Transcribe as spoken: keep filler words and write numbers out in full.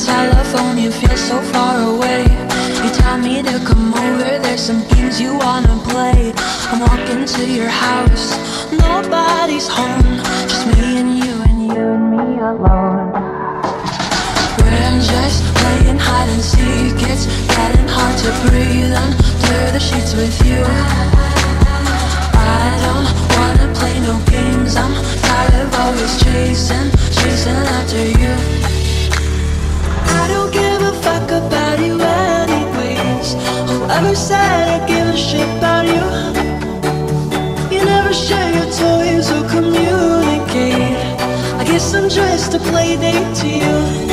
telephone, you feel so far away. You tell me to come over, there's some games you wanna play. I'm walking to your house, nobody's home, just me and you and you and me alone. We're just playing hide and seek, it's getting hard to breathe under the sheets with you. I don't wanna play no games, I'm tired of always chasing, chasing after you. I don't give a fuck about you anyways. Whoever said I give a shit about you? You never share your toys or communicate. I guess I'm just a play date to you.